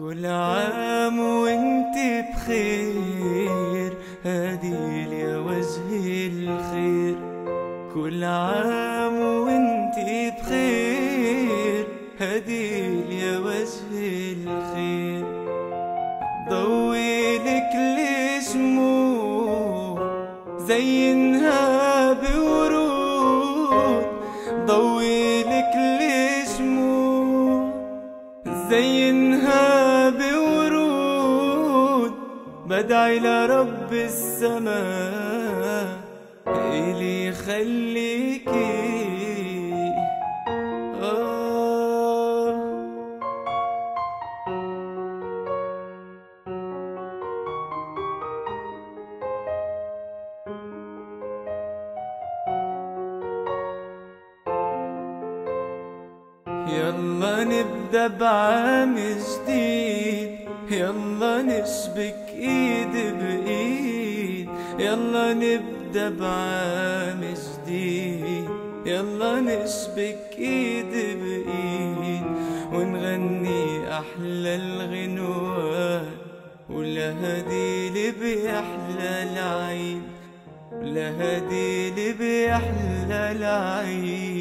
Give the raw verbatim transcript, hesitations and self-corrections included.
كل عام وانت بخير هديل يا وجه الخير. كل عام وانت بخير هديل يا وجه الخير. ضوي لك الشموع زينها بورود. ضوي لك الشموع زينها بورود. بدعي لرب السماء إلي يخليكي. آه يلا نبدأ بعام جديد. يلا نشبك ايد بايد. يلا نبدأ بعام جديد. يلا نشبك ايد بايد ونغني احلى الغنوات. ولهديل بأحلى العيد. ولهديل بأحلى العيد.